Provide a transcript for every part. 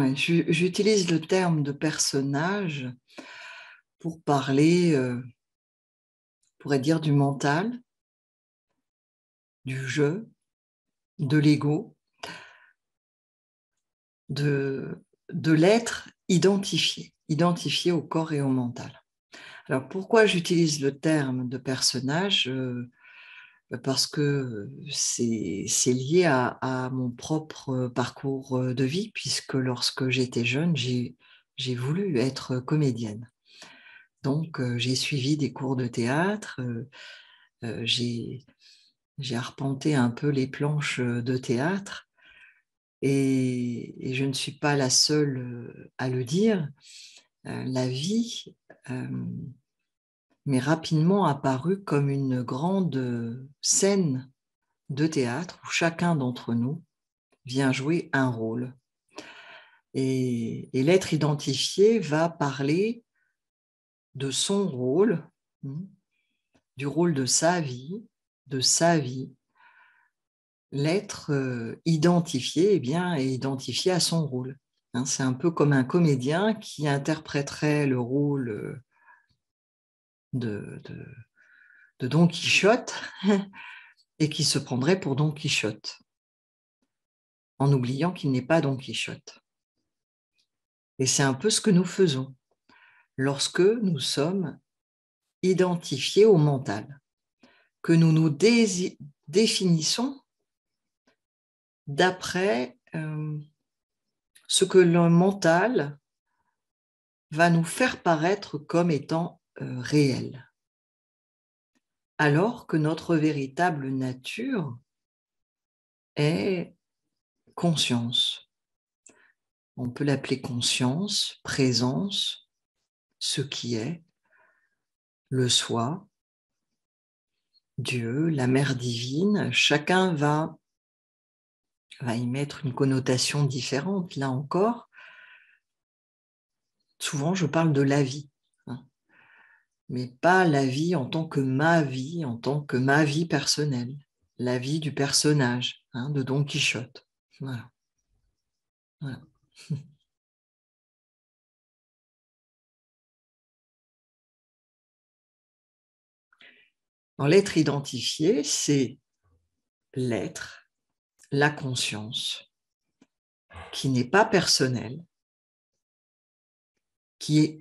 Ouais, j'utilise le terme de personnage pour parler, on pourrait dire du mental, du jeu, de l'ego, de l'être identifié au corps et au mental. Alors pourquoi j'utilise le terme de personnage? Parce que c'est lié à mon propre parcours de vie, puisque lorsque j'étais jeune, j'ai voulu être comédienne. Donc, j'ai suivi des cours de théâtre, j'ai arpenté un peu les planches de théâtre et je ne suis pas la seule à le dire. La vie m'est rapidement apparue comme une grande scène de théâtre où chacun d'entre nous vient jouer un rôle. Et l'être identifié va parler de son rôle, du rôle de sa vie, l'être identifié est identifié à son rôle. C'est un peu comme un comédien qui interpréterait le rôle de Don Quichotte et qui se prendrait pour Don Quichotte, en oubliant qu'il n'est pas Don Quichotte. Et c'est un peu ce que nous faisons lorsque nous sommes identifiés au mental, que nous nous définissons d'après ce que le mental va nous faire paraître comme étant réel. Alors que notre véritable nature est conscience. On peut l'appeler conscience, présence, ce qui est, le soi, Dieu, la mère divine. Chacun va y mettre une connotation différente, là encore. Souvent, je parle de la vie, mais pas la vie en tant que ma vie personnelle, la vie du personnage de Don Quichotte. Voilà. L'être identifié, c'est l'être, la conscience, qui n'est pas personnelle, qui est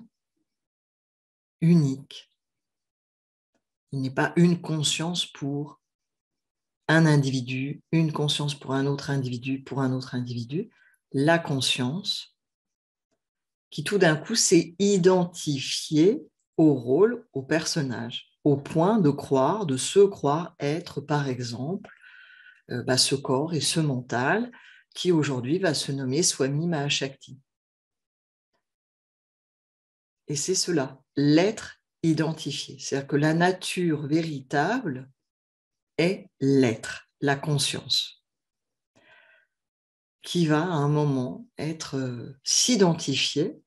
unique. Il n'est pas une conscience pour un individu, une conscience pour un autre individu, La conscience qui tout d'un coup s'est identifiée au rôle, au personnage, au point de se croire être, par exemple, ce corps et ce mental qui aujourd'hui va se nommer Swami Mahashakti. Et c'est cela, l'être identifié. C'est-à-dire que la nature véritable est l'être, la conscience, qui va à un moment s'identifier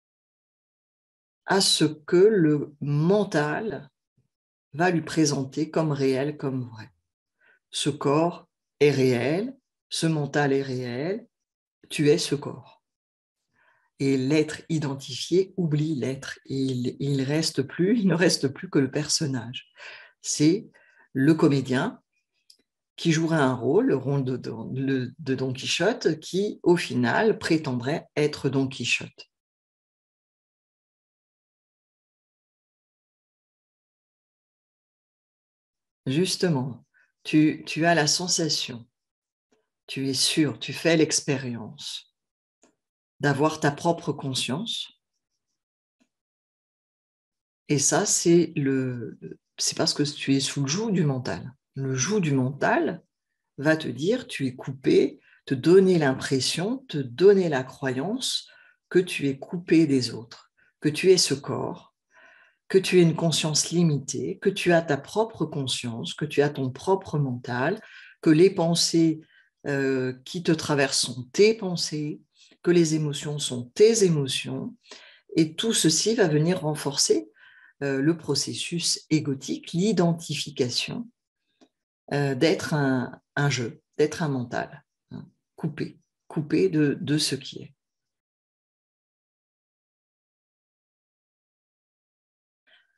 à ce que le mental va lui présenter comme réel, comme vrai. Ce corps est réel, ce mental est réel, tu es ce corps. Et l'être identifié oublie l'être. Il ne reste plus que le personnage. C'est le comédien qui jouerait un rôle, le rôle de Don Quichotte, qui, au final, prétendrait être Don Quichotte. Justement, tu as la sensation, tu es sûr, tu fais l'expérience d'avoir ta propre conscience. Et ça, c'est parce que tu es sous le joug du mental. Le joug du mental va te dire, tu es coupé, te donner l'impression, te donner la croyance que tu es coupé des autres, que tu es ce corps, que tu es une conscience limitée, que tu as ta propre conscience, que tu as ton propre mental, que les pensées qui te traversent sont tes pensées, que les émotions sont tes émotions, et tout ceci va venir renforcer le processus égotique, l'identification d'être un jeu, d'être un mental, coupé de ce qui est.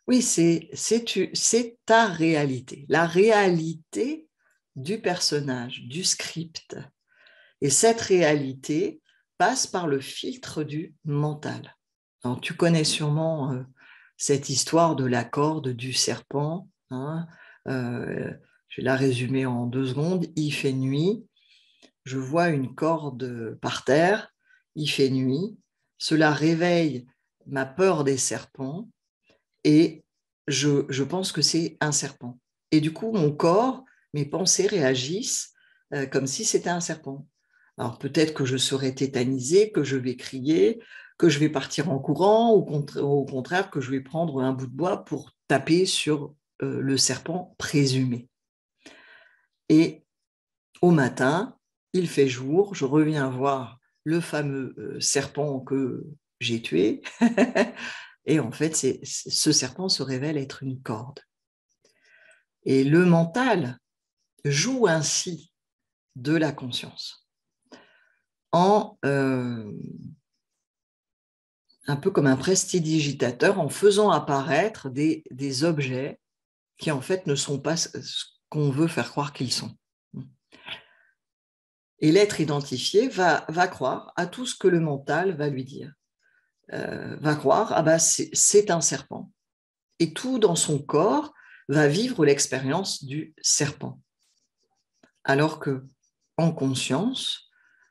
Oui, c'est ta réalité, la réalité du personnage, du script. Et cette réalité passe par le filtre du mental. Alors, tu connais sûrement cette histoire de la corde du serpent. Hein. Je vais la résumer en 2 secondes. Il fait nuit, je vois une corde par terre, il fait nuit, cela réveille ma peur des serpents et je pense que c'est un serpent. Et du coup, mon corps, mes pensées réagissent comme si c'était un serpent. Alors peut-être que je serai tétanisée, que je vais crier, que je vais partir en courant, ou au contraire que je vais prendre un bout de bois pour taper sur le serpent présumé. Et au matin, il fait jour, je reviens voir le fameux serpent que j'ai tué, et en fait, ce serpent se révèle être une corde. Et le mental joue ainsi de la conscience, en un peu comme un prestidigitateur, en faisant apparaître des objets qui en fait ne sont pas ce qu'on veut faire croire qu'ils sont. Et l'être identifié va croire à tout ce que le mental va lui dire. Va croire, ah ben c'est un serpent. Et tout dans son corps va vivre l'expérience du serpent. Alors que en conscience,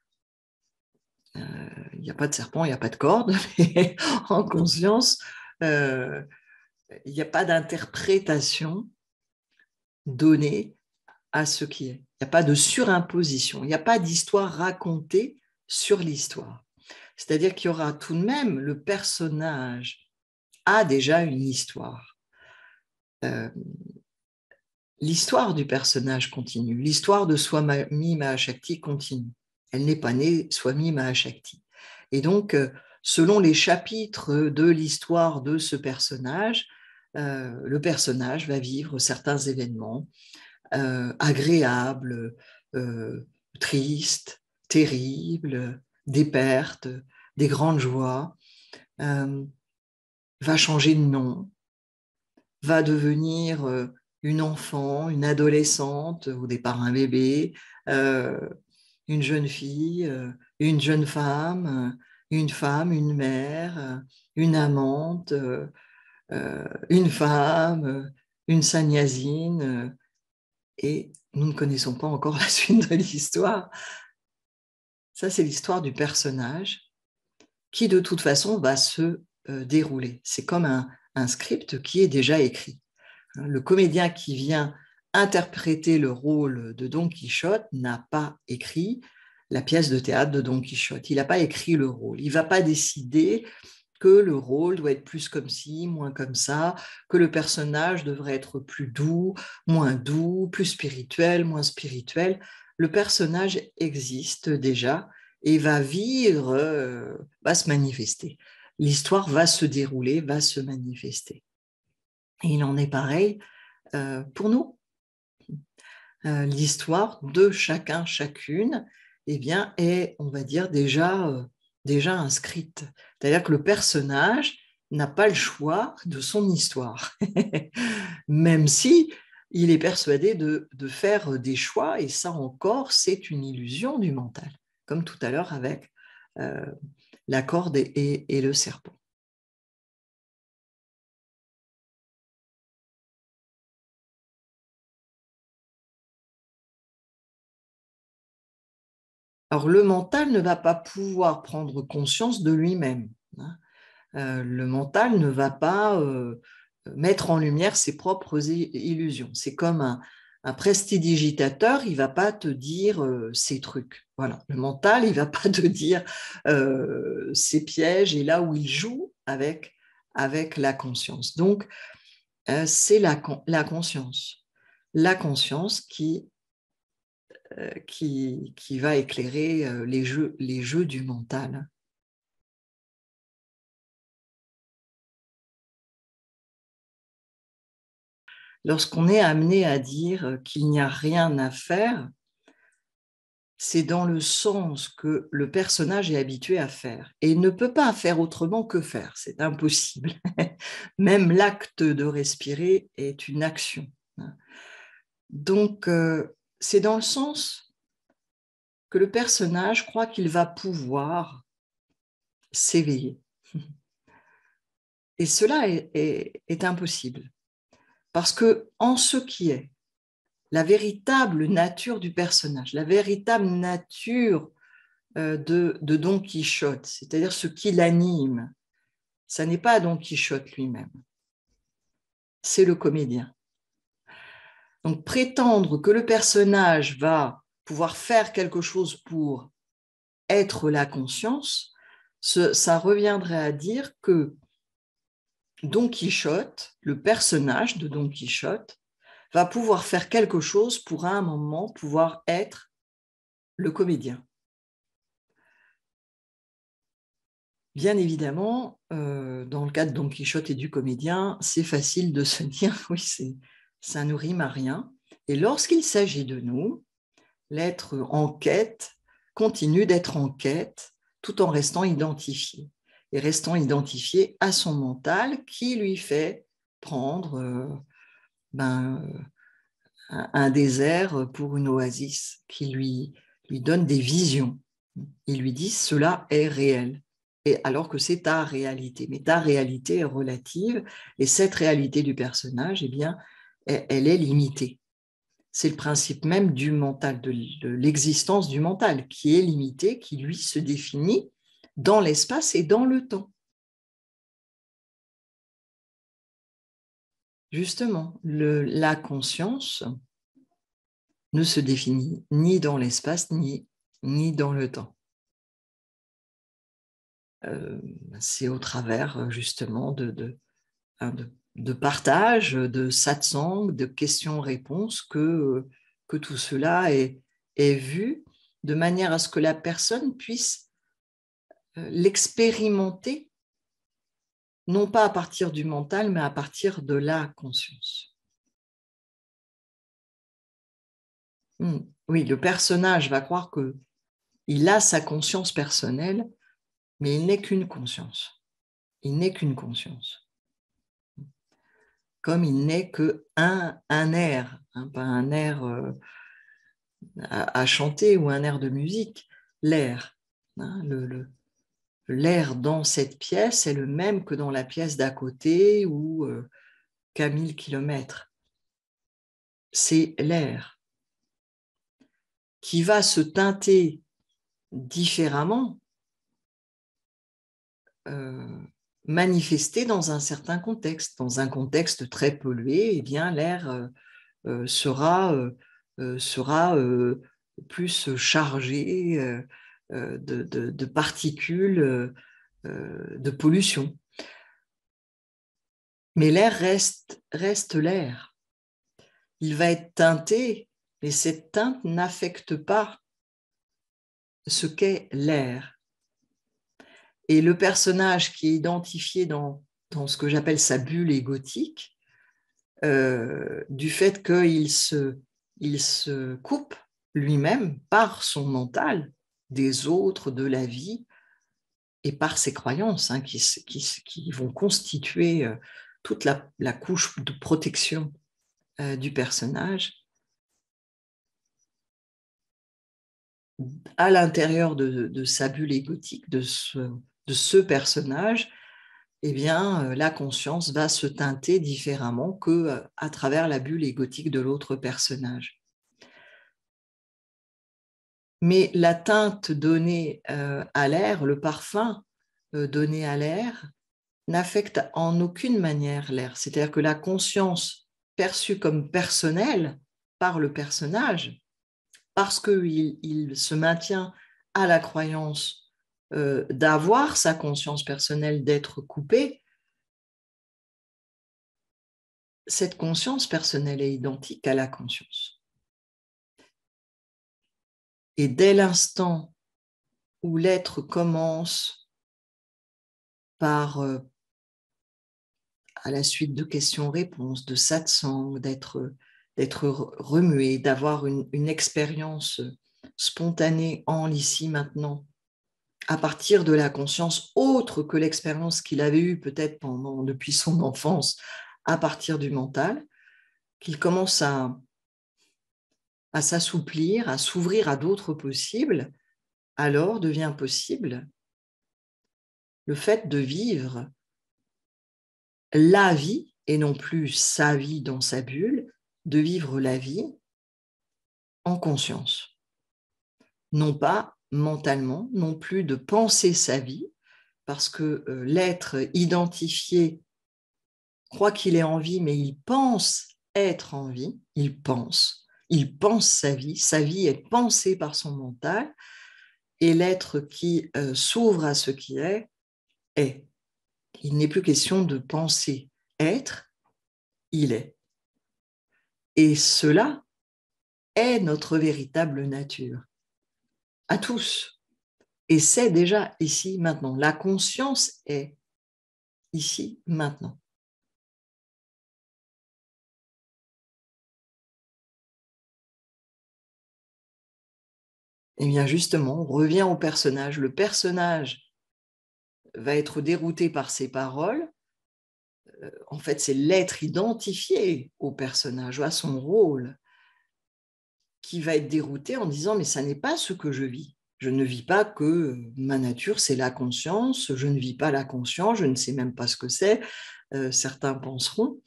il n'y a pas de serpent, il n'y a pas de corde, mais en conscience, il n'y a pas d'interprétation donnée à ce qui est. Il n'y a pas de surimposition, il n'y a pas d'histoire racontée sur l'histoire. C'est-à-dire qu'il y aura tout de même, le personnage a déjà une histoire. L'histoire du personnage continue, l'histoire de Swami Mahashakti continue. Elle n'est pas née Swami Mahashakti. Et donc, selon les chapitres de l'histoire de ce personnage, le personnage va vivre certains événements agréables, tristes, terribles, des pertes, des grandes joies, va changer de nom, va devenir une enfant, une adolescente, au départ un bébé, une jeune fille, une jeune femme, une mère, une amante, une femme, une sannyasine, et nous ne connaissons pas encore la suite de l'histoire. Ça, c'est l'histoire du personnage qui, de toute façon, va se dérouler. C'est comme un script qui est déjà écrit. Le comédien qui vient interpréter le rôle de Don Quichotte n'a pas écrit la pièce de théâtre de Don Quichotte. Il n'a pas écrit le rôle. Il ne va pas décider que le rôle doit être plus comme ci, moins comme ça, que le personnage devrait être plus doux, plus spirituel, moins spirituel. Le personnage existe déjà et va vivre, va se manifester. L'histoire va se dérouler, va se manifester. Et il en est pareil pour nous. L'histoire de chacun, chacune, eh bien, est, on va dire, déjà inscrite. C'est-à-dire que le personnage n'a pas le choix de son histoire, même si il est persuadé de faire des choix, et ça encore, c'est une illusion du mental, comme tout à l'heure avec la corde et le serpent. Alors, le mental ne va pas pouvoir prendre conscience de lui-même. Hein. Le mental ne va pas mettre en lumière ses propres illusions. C'est comme un prestidigitateur, il ne va pas te dire ces trucs. Voilà. Le mental, il ne va pas te dire ses pièges et là où il joue avec la conscience. Donc, c'est la conscience. La conscience qui va éclairer les jeux du mental. Lorsqu'on est amené à dire qu'il n'y a rien à faire, c'est dans le sens que le personnage est habitué à faire et il ne peut pas faire autrement que faire, c'est impossible. Même l'acte de respirer est une action. Donc, c'est dans le sens que le personnage croit qu'il va pouvoir s'éveiller. Et cela est impossible, parce que en ce qui est la véritable nature du personnage, la véritable nature de Don Quichotte, c'est-à-dire ce qui l'anime, ça n'est pas Don Quichotte lui-même, c'est le comédien. Donc prétendre que le personnage va pouvoir faire quelque chose pour être la conscience, ça reviendrait à dire que Don Quichotte, le personnage de Don Quichotte, va pouvoir faire quelque chose pour à un moment pouvoir être le comédien. Bien évidemment, dans le cas de Don Quichotte et du comédien, c'est facile de se dire, oui, ça ne rime à rien. Et lorsqu'il s'agit de nous, l'être en quête continue d'être en quête tout en restant identifié. Et restant identifié à son mental qui lui fait prendre un désert pour une oasis, qui lui donne des visions. Il lui dit cela est réel. Et alors que c'est ta réalité. Mais ta réalité est relative et cette réalité du personnage, eh bien, elle est limitée. C'est le principe même du mental, de l'existence du mental, qui est limité, qui lui se définit dans l'espace et dans le temps. Justement, la conscience ne se définit ni dans l'espace, ni dans le temps. C'est au travers justement de partage, de satsang, de questions-réponses que tout cela est vu de manière à ce que la personne puisse l'expérimenter, non pas à partir du mental, mais à partir de la conscience. Oui, le personnage va croire qu'il a sa conscience personnelle, mais il n'est qu'une conscience. Il n'est qu'une conscience. Comme il n'est qu'un air, hein, pas un air à chanter ou un air de musique, l'air. Hein, l'air dans cette pièce est le même que dans la pièce d'à côté ou qu'à 1000 kilomètres. C'est l'air qui va se teinter différemment, manifesté dans un certain contexte. Dans un contexte très pollué, eh bien, l'air sera plus chargé de particules de pollution. Mais l'air reste l'air. Il va être teinté, mais cette teinte n'affecte pas ce qu'est l'air. Et le personnage qui est identifié dans ce que j'appelle sa bulle égotique, du fait qu'il se coupe lui-même par son mental des autres, de la vie, et par ses croyances hein, qui vont constituer toute la couche de protection du personnage. À l'intérieur de sa bulle égotique, de ce personnage, eh bien, la conscience va se teinter différemment qu'à travers la bulle égotique de l'autre personnage. Mais la teinte donnée à l'air, le parfum donné à l'air, n'affecte en aucune manière l'air. C'est-à-dire que la conscience perçue comme personnelle par le personnage, parce qu'il se maintient à la croyance d'avoir sa conscience personnelle, d'être coupé, cette conscience personnelle est identique à la conscience. Et dès l'instant où l'être commence par, à la suite de questions-réponses, de satsang, d'être remué, d'avoir une expérience spontané en l'ici maintenant, à partir de la conscience autre que l'expérience qu'il avait eue peut-être depuis son enfance, à partir du mental, qu'il commence à s'assouplir, à s'ouvrir à d'autres possibles, alors devient possible le fait de vivre la vie, et non plus sa vie dans sa bulle, de vivre la vie en conscience. Non pas mentalement, non plus de penser sa vie, parce que l'être identifié croit qu'il est en vie, mais il pense être en vie, il pense sa vie est pensée par son mental, et l'être qui s'ouvre à ce qui est. Il n'est plus question de penser être, il est. Et cela est notre véritable nature, à tous. Et c'est déjà ici, maintenant. La conscience est ici, maintenant. Et bien justement, on revient au personnage. Le personnage va être dérouté par ses paroles. En fait, c'est l'être identifié au personnage, à son rôle, qui va être dérouté en disant « mais ça n'est pas ce que je vis. Je ne vis pas que ma nature, c'est la conscience. Je ne vis pas la conscience. Je ne sais même pas ce que c'est. » Certains penseront.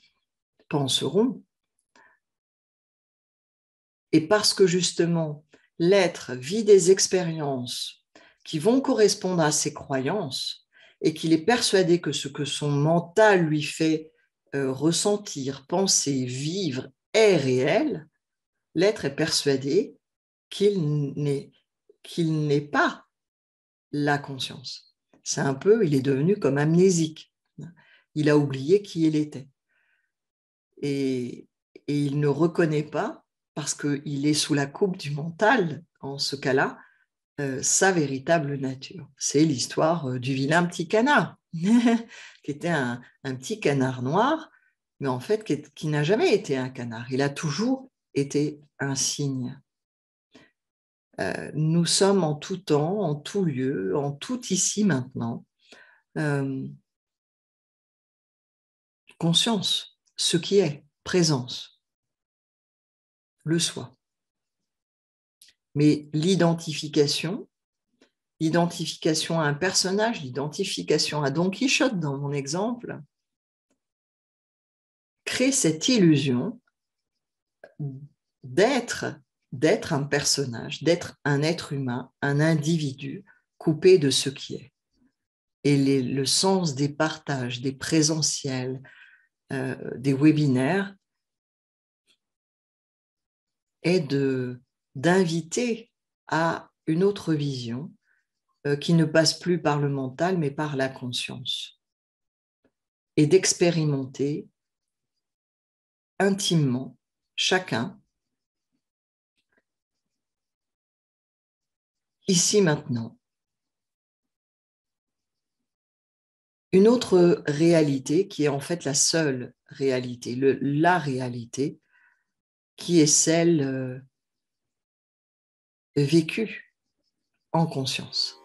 Et parce que justement, l'être vit des expériences qui vont correspondre à ses croyances et qu'il est persuadé que ce que son mental lui fait ressentir, penser, vivre est réel, l'être est persuadé qu'il n'est pas la conscience. C'est un peu, il est devenu comme amnésique. Il a oublié qui il était. Et il ne reconnaît pas, parce qu'il est sous la coupe du mental, en ce cas-là, sa véritable nature. C'est l'histoire du vilain petit canard, qui était un petit canard noir, mais en fait qui n'a jamais été un canard. Il a toujours été un cygne. Nous sommes en tout temps, en tout lieu, en tout ici maintenant. Conscience, ce qui est, présence, le soi. Mais l'identification à un personnage, l'identification à Don Quichotte dans mon exemple, crée cette illusion d'être un personnage, d'être un être humain, un individu coupé de ce qui est. Et le sens des partages, des présentiels, des webinaires est d'inviter à une autre vision qui ne passe plus par le mental, mais par la conscience. Et d'expérimenter intimement, chacun, ici maintenant, une autre réalité qui est en fait la seule réalité, la réalité, qui est celle vécue en conscience.